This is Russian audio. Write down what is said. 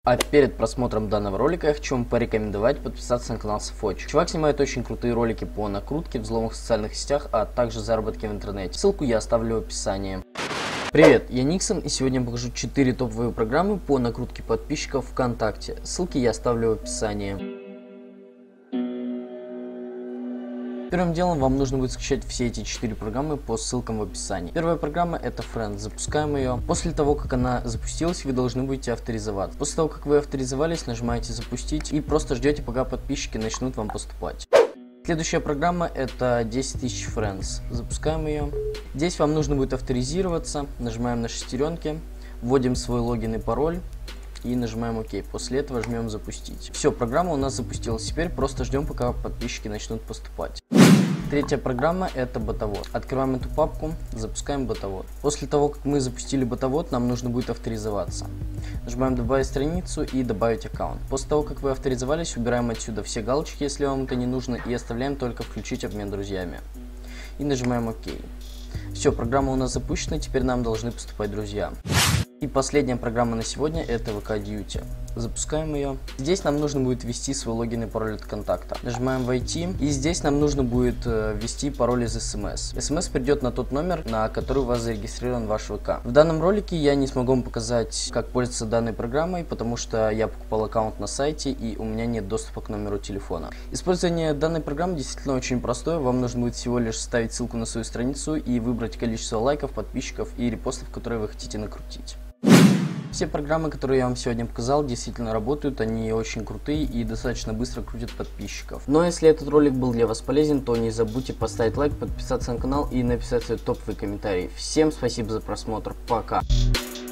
А перед просмотром данного ролика я хочу вам порекомендовать подписаться на канал Софоч. Чувак снимает очень крутые ролики по накрутке, взломах в социальных сетях, а также заработке в интернете. Ссылку я оставлю в описании. Привет, я Никсон, и сегодня я покажу 4 топовые программы по накрутке подписчиков ВКонтакте. Ссылки я оставлю в описании. Первым делом вам нужно будет скачать все эти 4 программы по ссылкам в описании. Первая программа — это Friends. Запускаем ее. После того, как она запустилась, вы должны будете авторизоваться. После того, как вы авторизовались, нажимаете запустить и просто ждете, пока подписчики начнут вам поступать. Следующая программа — это 10 тысяч Friends. Запускаем ее. Здесь вам нужно будет авторизироваться. Нажимаем на шестеренки, вводим свой логин и пароль и нажимаем ОК. После этого жмем запустить. Все, программа у нас запустилась. Теперь просто ждем, пока подписчики начнут поступать. Третья программа — это ботовод. Открываем эту папку, запускаем ботовод. После того, как мы запустили ботовод, нам нужно будет авторизоваться. Нажимаем добавить страницу и добавить аккаунт. После того, как вы авторизовались, убираем отсюда все галочки, если вам это не нужно, и оставляем только включить обмен друзьями. И нажимаем ОК. Все, программа у нас запущена, теперь нам должны поступать друзья. И последняя программа на сегодня — это VK Duty. Запускаем ее. Здесь нам нужно будет ввести свой логин и пароль от контакта. Нажимаем «Войти», и здесь нам нужно будет ввести пароль из СМС. СМС придет на тот номер, на который у вас зарегистрирован ваш ВК. В данном ролике я не смогу вам показать, как пользоваться данной программой, потому что я покупал аккаунт на сайте, и у меня нет доступа к номеру телефона. Использование данной программы действительно очень простое. Вам нужно будет всего лишь вставить ссылку на свою страницу и выбрать количество лайков, подписчиков и репостов, которые вы хотите накрутить. Все программы, которые я вам сегодня показал, действительно работают, они очень крутые и достаточно быстро крутят подписчиков. Но если этот ролик был для вас полезен, то не забудьте поставить лайк, подписаться на канал и написать свой топовый комментарий. Всем спасибо за просмотр, пока!